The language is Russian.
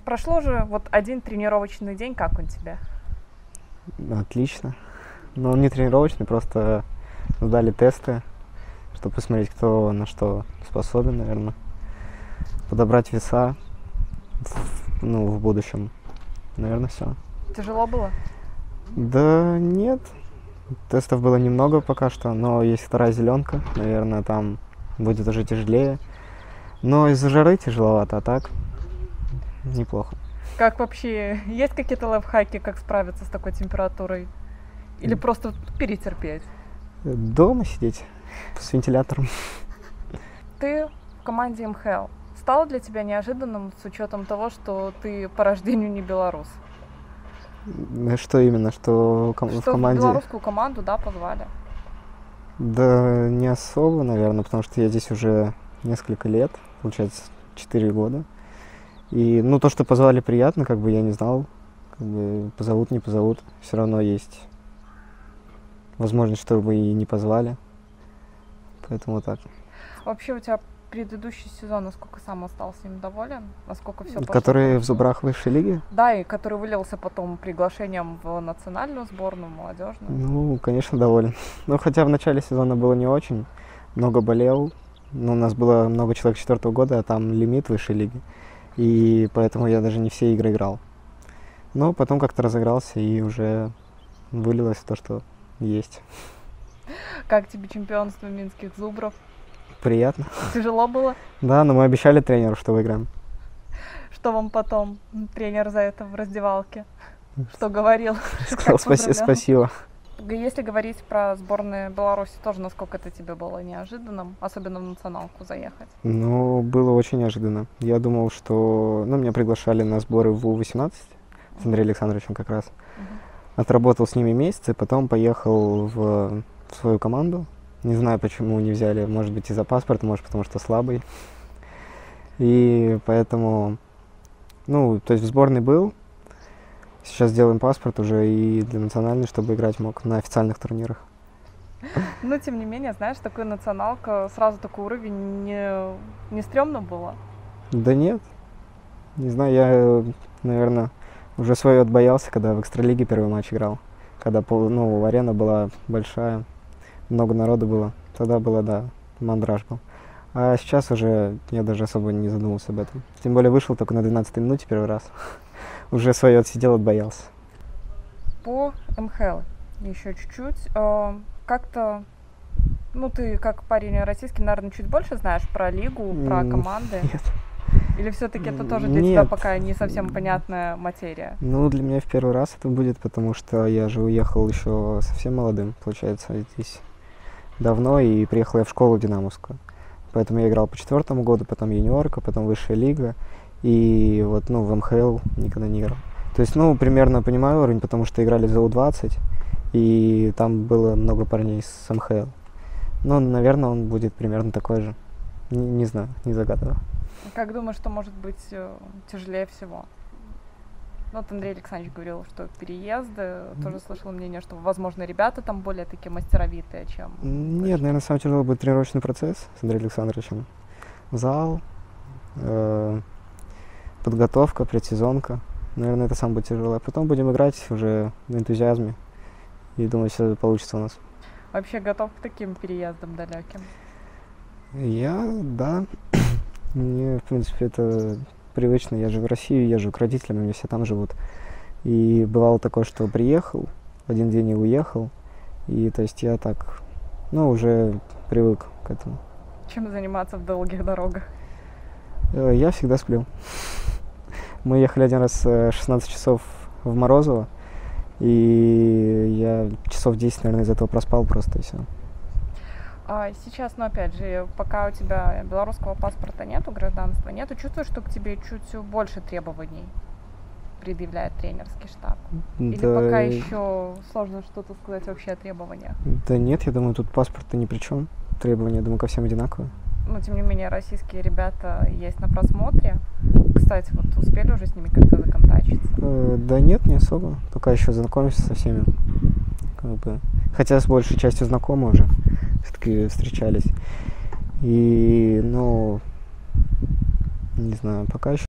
Прошло же вот один тренировочный день, как он тебе? Отлично. Но он не тренировочный, просто сдали тесты, чтобы посмотреть, кто на что способен, наверное. Подобрать веса, в будущем. Наверное, все. Тяжело было? Да нет, тестов было немного пока что, но есть вторая зеленка, наверное, там будет уже тяжелее. Но из-за жары тяжеловато, а так неплохо. Как вообще, есть какие-то лайфхаки, как справиться с такой температурой? Или просто перетерпеть? Дома сидеть с вентилятором. Ты в команде МХЛ. Стало для тебя неожиданным с учетом того, что ты по рождению не белорус? Что именно, что в Что в команде? белорусскую команду, да, позвали? Да не особо, наверное, потому что я здесь уже несколько лет, получается, 4 года. И, то, что позвали, приятно, как бы я не знал, как бы позовут, не позовут. Все равно есть возможность, чтобы и не позвали. Поэтому так. Вообще у тебя предыдущий сезон, насколько сам остался им доволен? Насколько все пошло? Который в зубрах высшей лиги? Да, и который вылился потом приглашением в национальную сборную, молодежную. Конечно, доволен. Хотя в начале сезона было не очень. Много болел. У нас было много человек 4-го года, а там лимит высшей лиги. И поэтому я даже не все игры играл. Но потом как-то разыгрался и уже вылилось в то, что есть. Как тебе чемпионство минских зубров? Приятно. Тяжело было? Да, но мы обещали тренеру, что выиграем. Что вам потом тренер за это в раздевалке? Что говорил? Сказал спасибо. Если говорить про сборную Беларуси, тоже насколько это тебе было неожиданным, особенно в националку заехать? Было очень неожиданно. Я думал, что... меня приглашали на сборы в У-18 с Андреем Александровичем как раз. Отработал с ними месяц, и потом поехал в свою команду. Не знаю, почему не взяли. Может быть, из-за паспорта, может, потому что слабый. И поэтому... то есть в сборной был. Сейчас делаем паспорт уже и для национальной, чтобы играть мог на официальных турнирах. Но, тем не менее, знаешь, такой националка, сразу такой уровень, не стрёмно было? Да нет. Не знаю, я, наверное, уже свое отбоялся, когда в экстралиге первый матч играл. Когда арена была большая, много народу было. Тогда было, да, мандраж был. А сейчас уже я даже особо не задумывался об этом. Тем более вышел только на 12-й минуте первый раз. Уже свое отсидел, отбоялся. По МХЛ еще чуть-чуть. Как-то, ты как парень российский, наверное, чуть больше знаешь про лигу, про команды? Нет. Или все-таки это тоже для тебя пока не совсем понятная материя? Для меня в первый раз это будет, потому что я же уехал еще совсем молодым, получается, здесь давно, и приехал я в школу динамовскую. Поэтому я играл по 4-му году, потом юниорка, потом высшая лига. И вот, в МХЛ никогда не играл. То есть, примерно понимаю уровень, потому что играли за У-20, и там было много парней с МХЛ. Наверное, он будет примерно такой же. Не знаю, не загадываю. Как думаешь, что может быть тяжелее всего? Андрей Александрович говорил, что переезды, тоже слышала мнение, что, возможно, ребята там более такие мастеровитые, чем... Нет, наверное, самый тяжелый будет тренировочный процесс с Андреем Александровичем. Зал, подготовка, предсезонка. Наверное, это самое будет тяжелое. Потом будем играть уже на энтузиазме. И думаю, все получится у нас. Вообще готов к таким переездам далеким? Да. Мне, в принципе, это привычно. Я же в Россию езжу к родителям, они все там живут. И бывало такое, что приехал, в один день и уехал. И то есть я так, уже привык к этому. Чем заниматься в долгих дорогах? Я всегда сплю. Мы ехали один раз 16 часов в Морозово, и я часов 10, наверное, из этого проспал просто, и все. Сейчас, опять же, пока у тебя белорусского паспорта нету, гражданства нету, чувствуешь, что к тебе чуть больше требований предъявляет тренерский штаб? Или пока еще сложно что-то сказать вообще о требованиях? Да нет, я думаю, тут паспорт-то ни при чем. Требования, я думаю, ко всем одинаковые. Тем не менее, российские ребята есть на просмотре. Кстати, успели уже с ними как-то законтачиться? Да нет, не особо. Пока еще знакомимся со всеми. Хотя с большей частью знакомы уже. Все-таки встречались. И, не знаю, пока еще